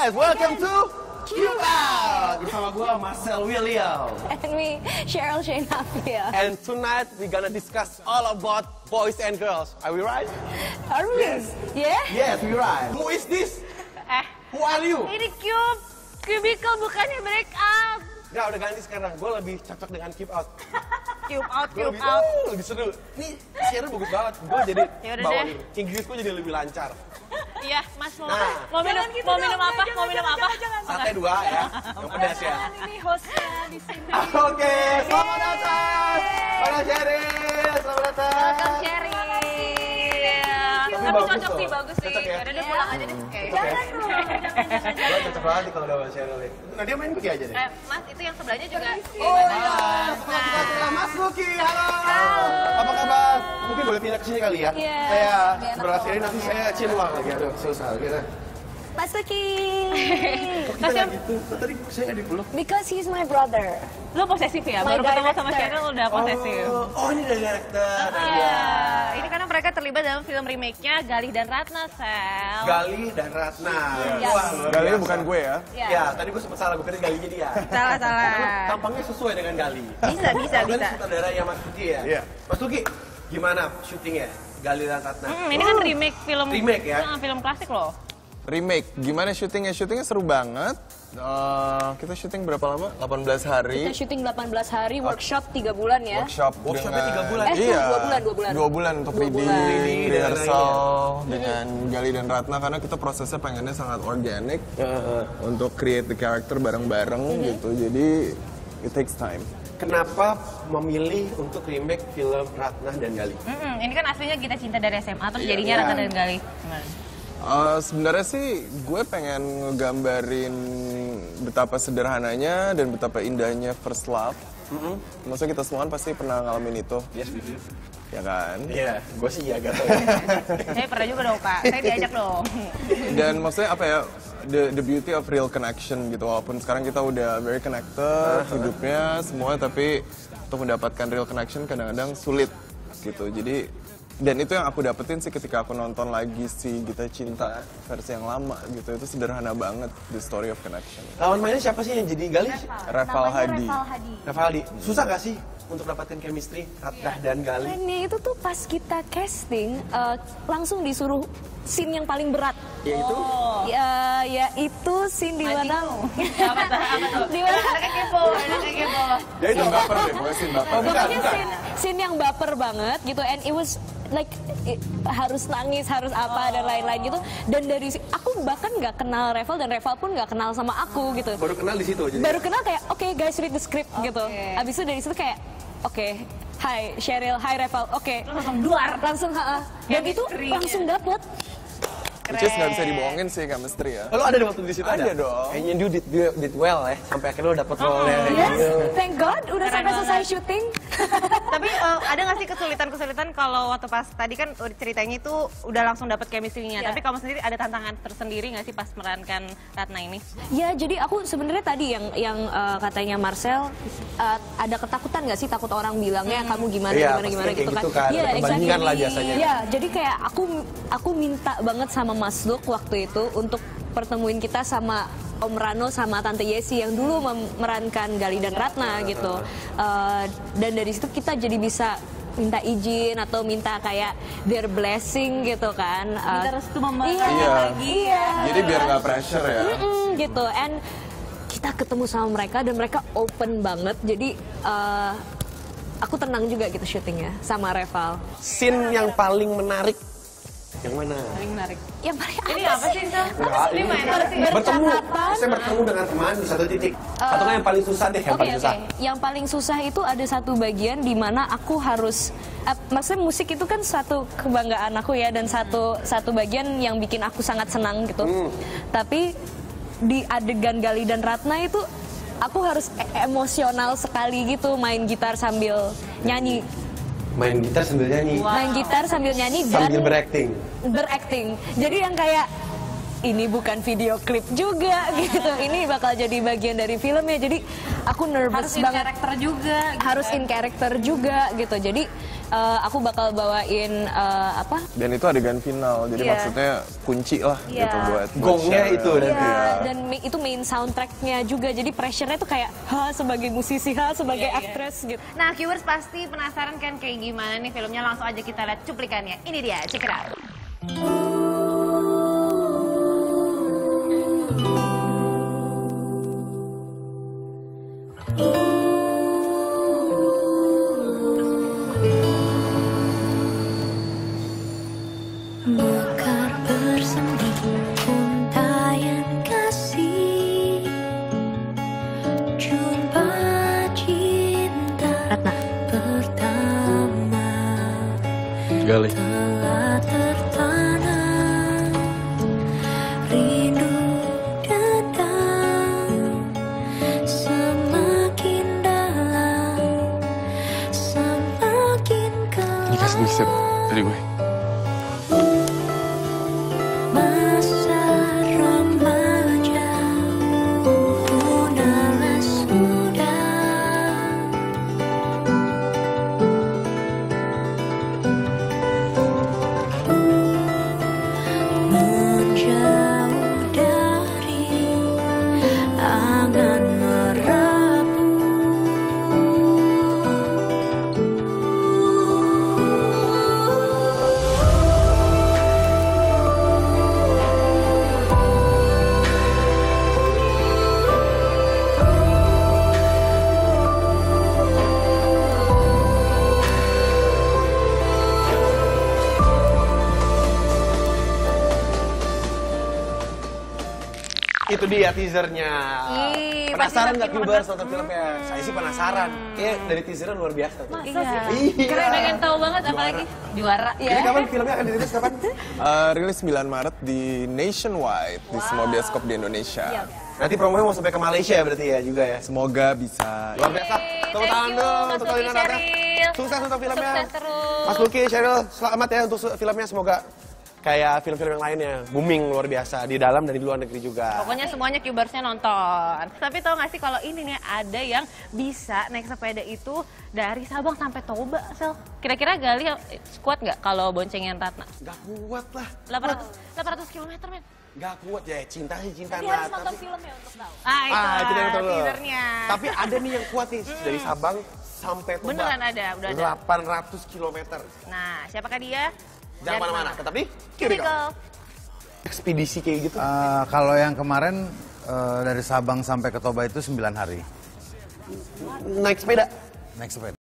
guys, welcome to Cube Out! Bersama gue Marcel William. And me, Cheryl Shane Hafia. And tonight we gonna discuss all about boys and girls. Are we right? Are we? Yes. Yeah? Yes, we right. Who is this? Who are you? Ini Cube. Cubicle bukannya break up. Nggak, udah ganti sekarang. Gue lebih cocok dengan Cube Out. Cube out, Gua cube lebih, out. lebih seru. Ini Cheryl bagus banget. Gue jadi Yaudah bawa deh. Inggris gue jadi lebih lancar. Iya, Mas mau. Nah. Mau minum apa? Mau minum apa? Sate 2 ya, yang pedas ya. Ini hostnya di sini. Oke, selamat datang. Para Cheryl, selamat datang. Welcome Cherry. Tapi bagus cocok loh. sih, bagus sih. Cocok ya? Yaudah deh pulang aja deh. Oke. Jangan Gue cocok banget kalau udah sama Cheryl. Nah, dia main Cookie aja deh. Mas itu yang sebelahnya juga. Oh iya, suka Mas Cookie, halo. Apa kabar? Mungkin boleh pindah ke sini kali ya? Iya. Saya sebelah sini nanti saya ciluang lagi. Aduh, susah kita. Mas Tuki. Kok kita nggak gitu? Kok tadi saya nggak dipeluk? Because he's my brother. Lu posesif ya? My Baru ketemu sama director. Cheryl udah posesif. Oh, ini dari director. Iya. Ini karena mereka terlibat dalam film remake-nya Galih dan Ratna, Sel. Gali dan Ratna. Yes. Wah, luar Gali biasa. bukan gue ya. Ya, tadi gue sempat salah, gue kira Galinya dia. Salah. Tampangnya sesuai dengan Gali. Bisa. Kan sutradaranya Mas Tuki ya? Iya. Mas Tuki, gimana syutingnya? Gali dan Ratna. Ini kan remake film. Remake ya? Film klasik loh. Remake, gimana syutingnya? Syutingnya seru banget. Kita syuting berapa lama? 18 hari. Kita syuting 18 hari, workshop 3 bulan ya. Workshopnya 3 bulan? Iya. 2 bulan. 2 bulan untuk 2 bulan. reading, rehearsal dengan Gali dan Ratna karena kita prosesnya pengennya sangat organik untuk create the character bareng-bareng gitu. Jadi it takes time. Kenapa memilih untuk remake film Ratna dan Gali? Ini kan aslinya kita cinta dari SMA terus Iya. jadinya Ratna dan Galih. Sebenarnya sih gue pengen ngegambarin betapa sederhananya dan betapa indahnya first love. Maksudnya kita semua kan pasti pernah ngalamin itu, Yes, we do. ya kan? Iya, gue sih ya gak tau. Saya pernah juga dong, Pak. Saya diajak dong. Dan maksudnya apa ya, the beauty of real connection gitu. Walaupun sekarang kita udah very connected hidupnya semua, tapi untuk mendapatkan real connection kadang-kadang sulit gitu. Jadi dan itu yang aku dapetin sih ketika aku nonton lagi si Gita Cinta versi yang lama gitu. Itu sederhana banget, the story of connection. Lawan mainnya siapa sih yang jadi Gali? Reval Hadi. Reval Hadi. Susah gak sih untuk dapetin chemistry Ratna dan Gali? Ini itu tuh pas kita casting langsung disuruh scene yang paling berat. Yaitu? Ya itu scene di mana? Apa tuh? Di mana? Anaknya kepo. Dia itu baper deh, gue sih baper. Pokoknya scene yang baper banget gitu, and it was like harus nangis, harus apa dan lain-lain gitu. Dan dari aku bahkan nggak kenal Reval dan Reval pun nggak kenal sama aku gitu. Baru kenal di situ jadi. Baru kenal kayak oke guys read the script gitu. Abis itu dari situ kayak oke, hi Cheryl, hi Reval, oke. Langsung duar. Langsung dan itu Chemistry-nya. langsung dapet. Which is nggak bisa dibohongin sih chemistry ya. Oh, lo ada di waktu di situ? Ada dong. Kayaknya you did well ya, sampai akhirnya lo dapet role-nya. Yes, thank God udah Keren sampai selesai banget. syuting. Tapi ada nggak sih kesulitan kalau waktu pas tadi kan ceritanya itu udah langsung dapet chemistry-nya. Iya. Tapi kamu sendiri ada tantangan tersendiri nggak sih pas merankan Ratna ini? Ya, jadi aku sebenarnya tadi yang katanya Marcel ada ketakutan nggak sih, takut orang bilangnya kamu gimana Iya, gimana pasti gitu kayak kan? gitu kan, Iya, ada perbandingan lah biasanya. Iya, jadi kayak aku minta banget sama Mas Luk waktu itu untuk pertemuin kita sama Om Rano sama Tante Yesi yang dulu memerankan Gali dan Ratna gitu. Dan dari situ kita jadi bisa minta izin atau minta kayak their blessing gitu kan. Minta restu mama Iya. lagi. Iya. Jadi biar nggak pressure ya. Gitu, and kita ketemu sama mereka dan mereka open banget, jadi aku tenang juga gitu syutingnya sama Reval. Scene yang paling menarik yang mana? Paling menarik. Yang paling Ini apa sih, Sel? Ini main apa sih? Bertemu, Bercakapan. saya bertemu dengan teman di satu titik. Atau kan yang paling susah deh, yang Oke, paling susah. Yang paling susah itu ada satu bagian di mana aku harus, maksudnya musik itu kan satu kebanggaan aku ya, dan satu bagian yang bikin aku sangat senang gitu. Tapi di adegan Gali dan Ratna itu aku harus emosional sekali gitu, main gitar sambil nyanyi. Main gitar sambil nyanyi. Main gitar sambil nyanyi dan Sambil berakting. Jadi yang kayak ini bukan video klip juga gitu. Ini bakal jadi bagian dari filmnya. Jadi aku nervous Harus in banget. karakter juga. Gitu Harus kan. in character juga gitu. Jadi aku bakal bawain apa? Dan itu adegan final, jadi Iya. maksudnya kunci lah Iya. gitu buat Gongnya Cheryl. itu nanti. Iya, dan itu main soundtracknya juga, jadi pressure-nya tuh kayak sebagai musisi, sebagai aktris gitu. Nah, viewers pasti penasaran kan kayak gimana nih filmnya, langsung aja kita lihat cuplikannya. Ini dia, check it out. Mekar bersemi untayan kasih, jumpa cinta pertama Gali. telah tertanam, rindu datang semakin dalam, semakin Ini kasih diset dari gue. masa remaja punahlah sudah, menjauh dari angan merapu. Itu dia teasernya. Ih, Penasaran pasti nggak nanti viewers nonton filmnya? Saya sih penasaran. Kayak dari teasernya luar biasa tuh. Iya. Iya. Pengen tahu banget apalagi juara. Ini kapan filmnya akan dirilis kapan? Rilis 9 Maret di Nationwide, di semua bioskop di Indonesia. Nanti promonya mau sampai ke Malaysia berarti ya juga ya. Semoga bisa. Luar biasa. Tepuk tangan dong untuk Kalina Nata. Sukses untuk filmnya. Sukses terus. Mas Lucky, Cheryl, selamat ya untuk filmnya. Semoga kayak film-film yang lainnya booming luar biasa di dalam dan di luar negeri juga. Pokoknya semuanya Cubersnya nonton. Tapi tau gak sih kalau ini nih ada yang bisa naik sepeda itu dari Sabang sampai Toba, Sel. Kira-kira Gali kuat nggak kalau boncengin Ratna? Gak kuat lah. 800 km, men. Gak kuat ya, cinta sih cinta. Tapi harus nonton filmnya untuk tahu. Ah, Itu dia betul. teasernya. Tapi ada nih yang kuat nih dari Sabang sampai Toba. Beneran ada, udah ada. 800 km. Nah, siapakah dia? Jangan Dan mana-mana, mana? tetapi Here we go. ekspedisi kayak gitu. Kalau yang kemarin dari Sabang sampai ke Toba itu 9 hari Naik sepeda. naik sepeda.